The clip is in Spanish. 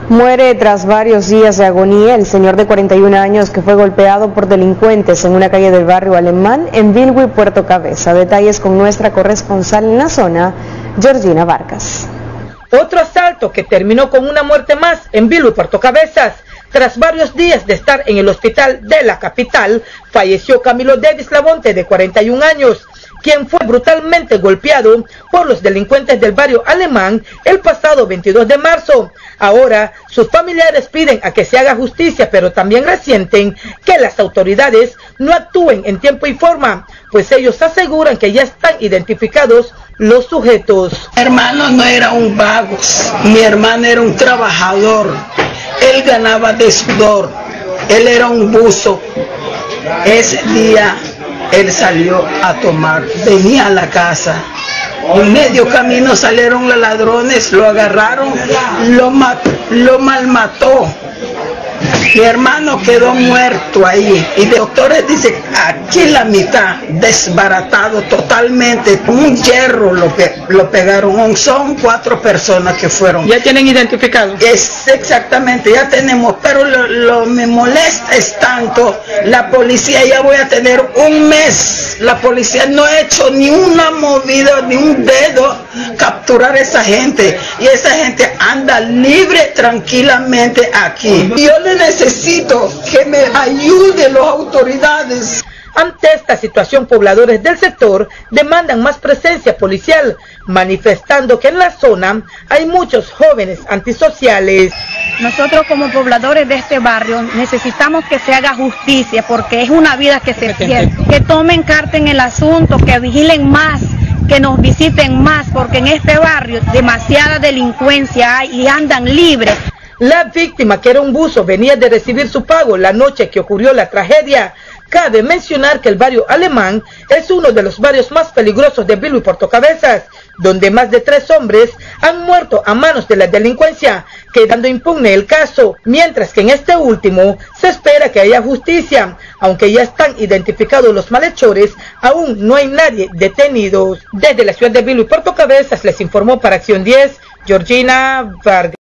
Muere tras varios días de agonía el señor de 41 años que fue golpeado por delincuentes en una calle del barrio Alemán en Bilwi, Puerto Cabeza. Detalles con nuestra corresponsal en la zona, Georgina Vargas. Otro asalto que terminó con una muerte más en Bilwi, Puerto Cabezas. Tras varios días de estar en el hospital de la capital, falleció Camilo Davis Labonte, de 41 años, quien fue brutalmente golpeado por los delincuentes del barrio Alemán el pasado 22 de marzo. Ahora, sus familiares piden a que se haga justicia, pero también resienten que las autoridades no actúen en tiempo y forma, pues ellos aseguran que ya están identificados los sujetos. Mi hermano no era un vago, mi hermano era un trabajador, él ganaba de sudor, él era un buzo. Ese día él salió a tomar, venía a la casa, en medio camino salieron los ladrones, lo agarraron, lo malmató. Mi hermano quedó muerto ahí y los doctores dicen aquí la mitad, desbaratado totalmente, con un hierro lo pegaron. Son 4 personas que fueron. ¿Ya tienen identificado? Es exactamente, ya tenemos, pero lo me molesta es tanto, la policía, ya voy a tener un mes, la policía no ha hecho ni una movida, ni un dedo, capturar a esa gente, y esa gente anda libre tranquilamente aquí. Yo le necesito que me ayuden las autoridades. Ante esta situación, pobladores del sector demandan más presencia policial, manifestando que en la zona hay muchos jóvenes antisociales. Nosotros como pobladores de este barrio necesitamos que se haga justicia, porque es una vida que se pierde. Que tomen carta en el asunto, que vigilen más, que nos visiten más, porque en este barrio demasiada delincuencia hay y andan libres. La víctima, que era un buzo, venía de recibir su pago la noche que ocurrió la tragedia. Cabe mencionar que el barrio Alemán es uno de los barrios más peligrosos de Bilwi, Puerto Cabezas, donde más de 3 hombres han muerto a manos de la delincuencia, quedando impune el caso, mientras que en este último se espera que haya justicia. Aunque ya están identificados los malhechores, aún no hay nadie detenido. Desde la ciudad de Bilwi, Puerto Cabezas, les informó para Acción 10, Georgina Vargas.